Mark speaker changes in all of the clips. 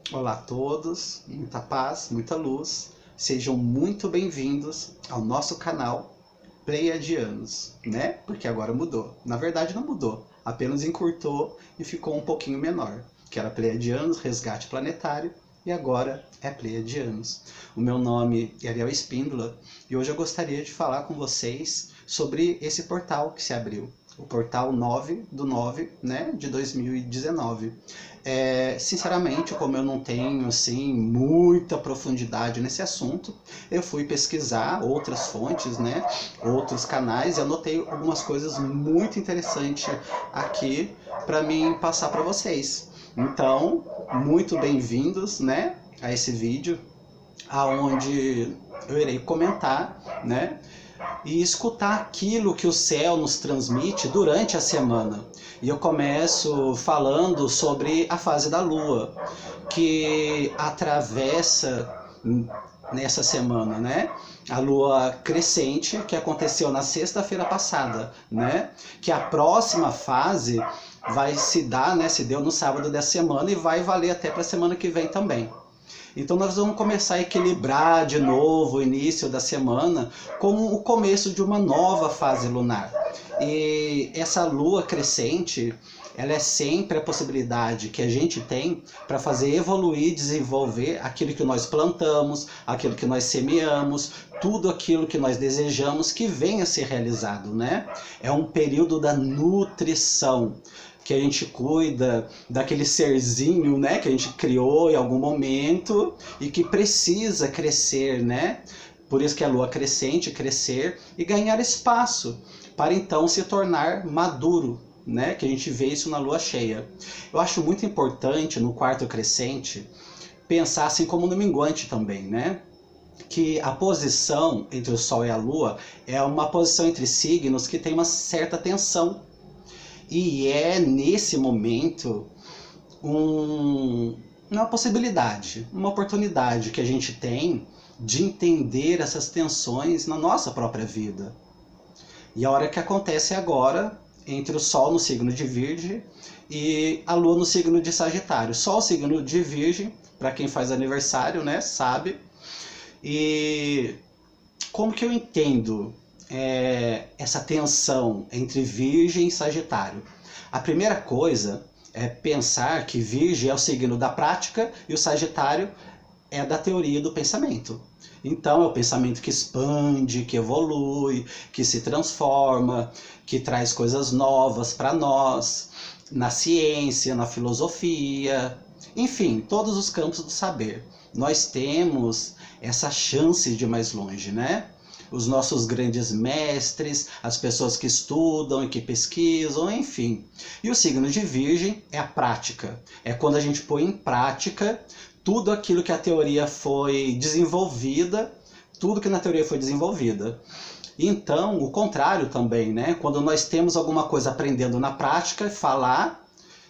Speaker 1: Olá a todos, muita paz, muita luz. Sejam muito bem-vindos ao nosso canal Pleiadianos, né? Porque agora mudou. Na verdade não mudou, apenas encurtou e ficou um pouquinho menor. Que era Pleiadianos, Resgate Planetário, e agora é Pleiadianos. O meu nome é Ariel Espíndola e hoje eu gostaria de falar com vocês sobre esse portal que se abriu. O portal 9/9, né, de 2019. Sinceramente, como eu não tenho assim muita profundidade nesse assunto, eu fui pesquisar outras fontes, né, outros canais, e anotei algumas coisas muito interessantes aqui para mim passar para vocês. Então, muito bem-vindos, né, a esse vídeo, aonde eu irei comentar, né, e escutar aquilo que o céu nos transmite durante a semana. E eu começo falando sobre a fase da Lua, que atravessa nessa semana, né? A Lua crescente, que aconteceu na sexta-feira passada, né? Que a próxima fase vai se dar, né? Se deu no sábado dessa semana e vai valer até para a semana que vem também. Então nós vamos começar a equilibrar de novo o início da semana com o começo de uma nova fase lunar. E essa lua crescente, ela é sempre a possibilidade que a gente tem para fazer evoluir e desenvolver aquilo que nós plantamos, aquilo que nós semeamos, tudo aquilo que nós desejamos que venha a ser realizado, né? É um período da nutrição, que a gente cuida daquele serzinho, né, que a gente criou em algum momento e que precisa crescer, né? Por isso que a lua crescente, crescer e ganhar espaço para então se tornar maduro, né? Que a gente vê isso na lua cheia. Eu acho muito importante no quarto crescente pensar assim como no minguante também, né? Que a posição entre o Sol e a Lua é uma posição entre signos que tem uma certa tensão. E é nesse momento uma possibilidade, uma oportunidade que a gente tem de entender essas tensões na nossa própria vida. E a hora que acontece agora, entre o Sol no signo de Virgem e a Lua no signo de Sagitário. Sol signo de Virgem, para quem faz aniversário, né, sabe. E como que eu entendo essa tensão entre Virgem e Sagitário? A primeira coisa é pensar que Virgem é o signo da prática e o Sagitário é da teoria do pensamento. Então é o pensamento que expande, que evolui, que se transforma, que traz coisas novas para nós, na ciência, na filosofia, enfim, todos os campos do saber. Nós temos essa chance de ir mais longe, né? Os nossos grandes mestres, as pessoas que estudam e que pesquisam, enfim. E o signo de Virgem é a prática. É quando a gente põe em prática tudo aquilo que a teoria foi desenvolvida, tudo que na teoria foi desenvolvida. Então, o contrário também, né? Quando nós temos alguma coisa aprendendo na prática, falar,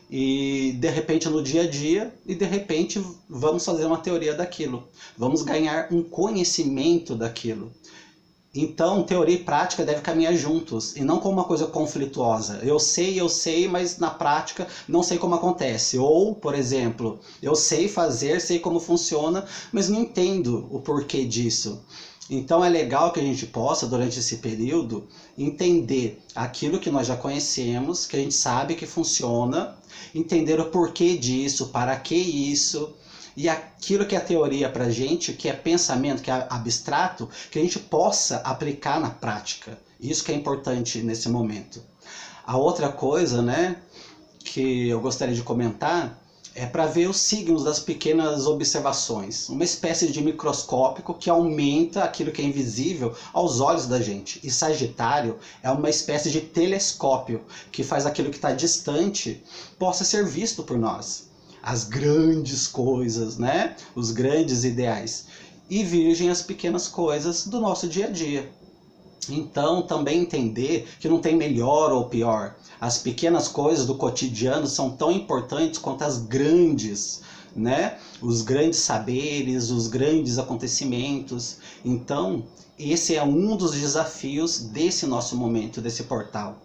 Speaker 1: e de repente no dia a dia, e de repente vamos fazer uma teoria daquilo. Vamos ganhar um conhecimento daquilo. Então, teoria e prática devem caminhar juntos, e não como uma coisa conflituosa. Eu sei, mas na prática não sei como acontece. Ou, por exemplo, eu sei fazer, sei como funciona, mas não entendo o porquê disso. Então é legal que a gente possa, durante esse período, entender aquilo que nós já conhecemos, que a gente sabe que funciona, entender o porquê disso, para que isso, e aquilo que é teoria para a gente, que é pensamento, que é abstrato, que a gente possa aplicar na prática. Isso que é importante nesse momento. A outra coisa, né, que eu gostaria de comentar é para ver os signos das pequenas observações. Uma espécie de microscópio que aumenta aquilo que é invisível aos olhos da gente. E Sagitário é uma espécie de telescópio que faz aquilo que está distante possa ser visto por nós. As grandes coisas, né? Os grandes ideais. E Virgem, as pequenas coisas do nosso dia a dia. Então, também entender que não tem melhor ou pior. As pequenas coisas do cotidiano são tão importantes quanto as grandes, né? Os grandes saberes, os grandes acontecimentos. Então, esse é um dos desafios desse nosso momento, desse portal.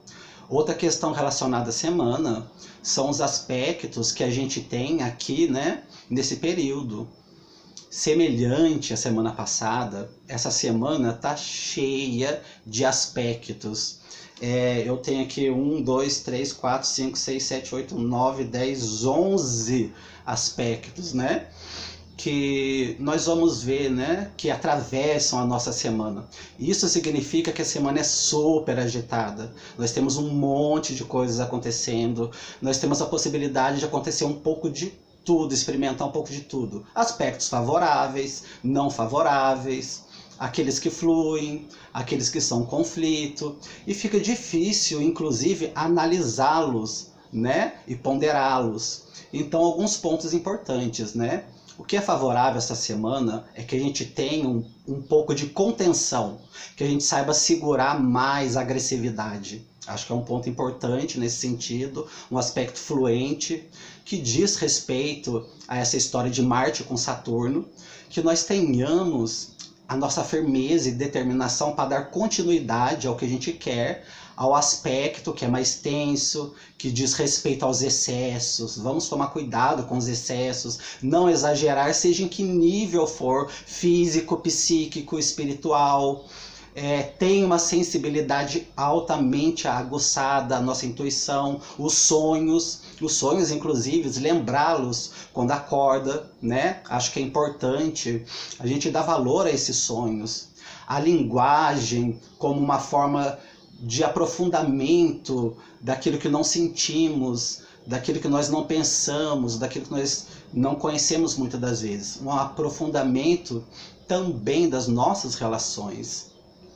Speaker 1: Outra questão relacionada à semana são os aspectos que a gente tem aqui, né, nesse período. Semelhante à semana passada, essa semana tá cheia de aspectos. Eu tenho aqui 1, 2, 3, 4, 5, 6, 7, 8, 9, 10, 11 aspectos, né? Que nós vamos ver, né, que atravessam a nossa semana. Isso significa que a semana é super agitada. Nós temos um monte de coisas acontecendo. Nós temos a possibilidade de acontecer um pouco de tudo, experimentar um pouco de tudo. Aspectos favoráveis, não favoráveis, aqueles que fluem, aqueles que são conflito. E fica difícil, inclusive, analisá-los, né, e ponderá-los. Então, alguns pontos importantes, né? O que é favorável essa semana é que a gente tenha um pouco de contenção, que a gente saiba segurar mais a agressividade. Acho que é um ponto importante nesse sentido, um aspecto fluente, que diz respeito a essa história de Marte com Saturno, que nós tenhamos a nossa firmeza e determinação para dar continuidade ao que a gente quer, ao aspecto que é mais tenso, que diz respeito aos excessos. Vamos tomar cuidado com os excessos, não exagerar, seja em que nível for, físico, psíquico, espiritual. Tem uma sensibilidade altamente aguçada, a nossa intuição, os sonhos inclusive, lembrá-los quando acorda, né? Acho que é importante a gente dar valor a esses sonhos. A linguagem como uma forma de aprofundamento daquilo que não sentimos, daquilo que nós não pensamos, daquilo que nós não conhecemos muitas das vezes. Um aprofundamento também das nossas relações.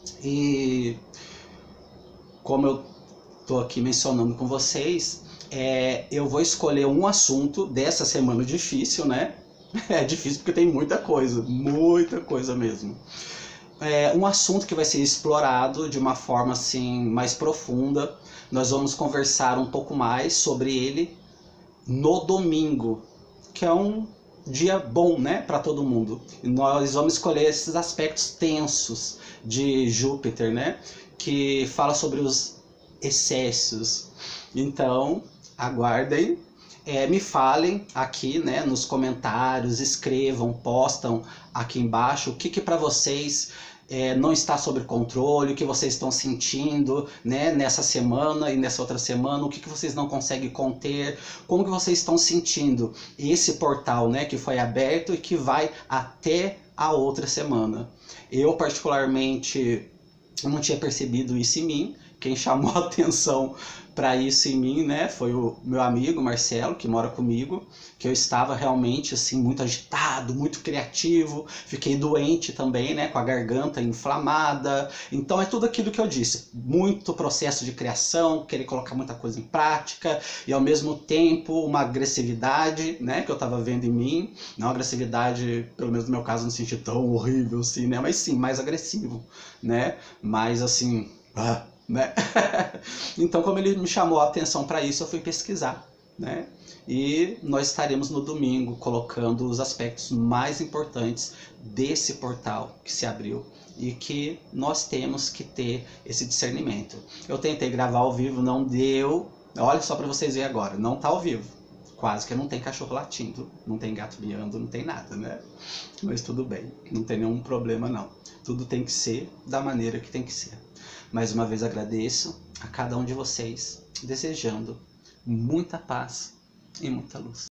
Speaker 1: E como eu estou aqui mencionando com vocês, eu vou escolher um assunto dessa semana difícil, né? É difícil porque tem muita coisa mesmo. Um assunto que vai ser explorado de uma forma assim mais profunda. Nós vamos conversar um pouco mais sobre ele no domingo, que é um dia bom, né, para todo mundo. E nós vamos escolher esses aspectos tensos de Júpiter, né, que fala sobre os excessos. Então, aguardem. Me falem aqui, né, nos comentários, escrevam, postam aqui embaixo o que para vocês não está sob controle, o que vocês estão sentindo, né, nessa semana e nessa outra semana, o que vocês não conseguem conter, como que vocês estão sentindo esse portal, né, que foi aberto e que vai até a outra semana. Eu particularmente não tinha percebido isso em mim. Quem chamou a atenção para isso em mim, né, foi o meu amigo Marcelo, que mora comigo, que eu estava realmente assim muito agitado, muito criativo, fiquei doente também, né, com a garganta inflamada. Então é tudo aquilo que eu disse, muito processo de criação, querer colocar muita coisa em prática e ao mesmo tempo uma agressividade, né, que eu estava vendo em mim, não agressividade, pelo menos no meu caso, não senti tão horrível assim, né, mas sim, mais agressivo, né, mais assim, né? Então, como ele me chamou a atenção para isso, eu fui pesquisar, né? E nós estaremos no domingo colocando os aspectos mais importantes desse portal que se abriu e que nós temos que ter esse discernimento. Eu tentei gravar ao vivo, não deu. Olha só para vocês verem agora, não tá ao vivo. Quase que não tem cachorro latindo, não tem gato miando, não tem nada, né? Mas tudo bem, não tem nenhum problema não. Tudo tem que ser da maneira que tem que ser. Mais uma vez agradeço a cada um de vocês, desejando muita paz e muita luz.